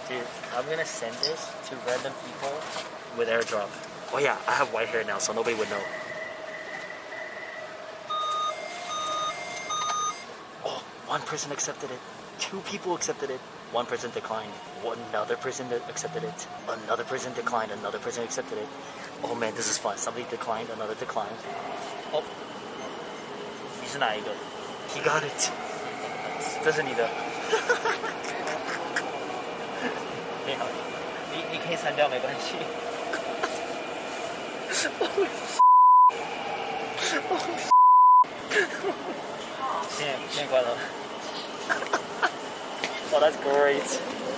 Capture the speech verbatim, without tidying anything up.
Dude, I'm gonna send this to random people with airdrop. Oh yeah, I have white hair now, so nobody would know. Oh, one person accepted it. Two people accepted it. One person declined. One another person accepted it. Another person declined. Another person accepted it. Oh man, this is fun. Somebody declined. Another declined. Oh, 你是哪一个? He got it. 这是你的。你好，你你可以删掉，没关系。现在现在关了。Oh, that's great.